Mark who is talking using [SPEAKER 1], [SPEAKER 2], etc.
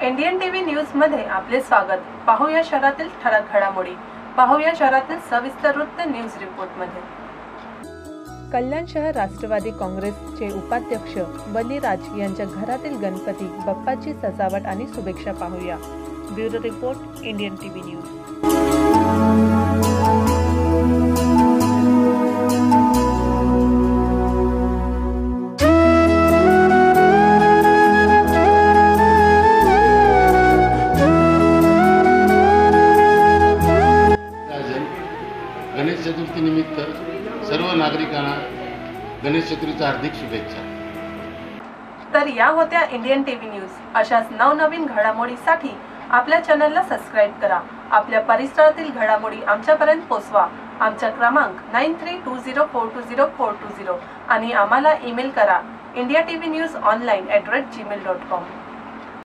[SPEAKER 1] Indian TV news मध्ये आपले स्वागत। पाहूया शहरातील ठळक घडामोडी। पाहूया शहरातील सविस्तर वृत्त न्यूज रिपोर्ट मध्ये। कल्याण शहर राष्ट्रवादी काँग्रेसचे उपाध्यक्ष बलिराज यांच्या घरातील गणपती बाप्पाची सजावट आणि शुभेच्छा पाहूया। Bureau report, Indian TV news.
[SPEAKER 2] Ganesh Chaturthi निमित्त सर्व नागरिकांना गणेश चतुर्थीच्या हार्दिक शुभेच्छा।
[SPEAKER 1] तर या होत्या इंडियन टीव्ही न्यूज। अशाच नवनवीन घडामोडीसाठी आपल्या चॅनलला सबस्क्राइब करा। आपल्या परिसरातील घडामोडी आमच्यापर्यंत पोहोचवा। आमचा क्रमांक 9320420420 आणि आम्हाला ईमेल करा indiatvnewsonline@gmail.com।